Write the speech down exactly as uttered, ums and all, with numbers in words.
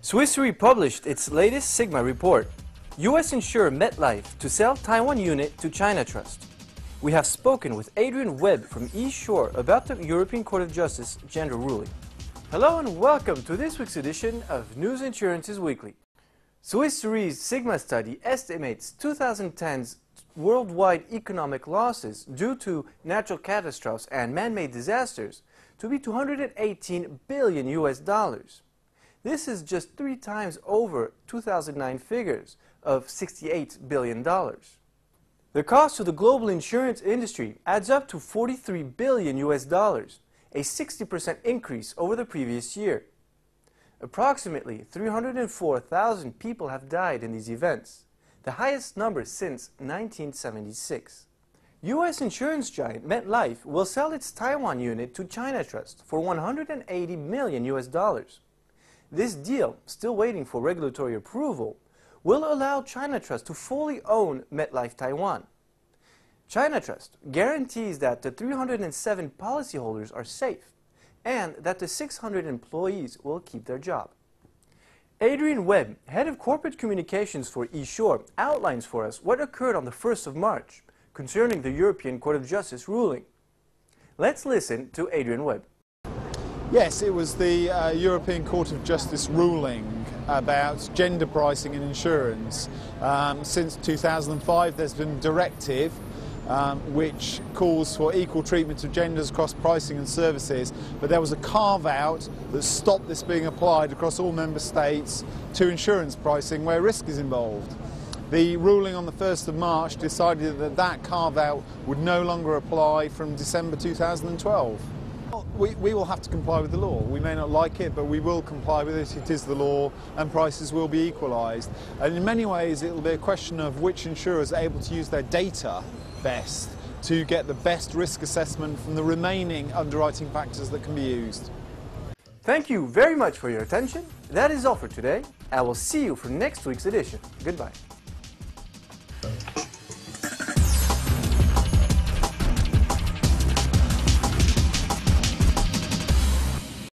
Swiss Re published its latest Sigma report. U S insurer MetLife to sell Taiwan unit to China Trust. We have spoken with Adrian Webb from eShore about the European Court of Justice gender ruling. Hello and welcome to this week's edition of News Insurances Weekly. Swiss Re's Sigma study estimates twenty ten's worldwide economic losses due to natural catastrophes and man-made disasters to be two hundred eighteen billion U S dollars. This is just three times over two thousand nine figures of sixty-eight billion dollars. The cost to the global insurance industry adds up to forty-three billion U S dollars, a sixty percent increase over the previous year. Approximately three hundred four thousand people have died in these events, the highest number since nineteen seventy-six. U S insurance giant MetLife will sell its Taiwan unit to China Trust for one hundred eighty million U S dollars. This deal, still waiting for regulatory approval, will allow China Trust to fully own MetLife Taiwan. China Trust guarantees that the three hundred seven policyholders are safe and that the six hundred employees will keep their job. Adrian Webb, head of corporate communications for eShore, outlines for us what occurred on the first of March concerning the European Court of Justice ruling. Let's listen to Adrian Webb. Yes, it was the uh, European Court of Justice ruling about gender pricing in insurance. Um, since two thousand five there's been a directive um, which calls for equal treatment of genders across pricing and services, but there was a carve-out that stopped this being applied across all member states to insurance pricing where risk is involved. The ruling on the first of March decided that that carve-out would no longer apply from December two thousand twelve. We, we will have to comply with the law. We may not like it, but we will comply with it. It is the law, and prices will be equalised. And in many ways, it will be a question of which insurers are able to use their data best to get the best risk assessment from the remaining underwriting factors that can be used. Thank you very much for your attention. That is all for today. I will see you for next week's edition. Goodbye.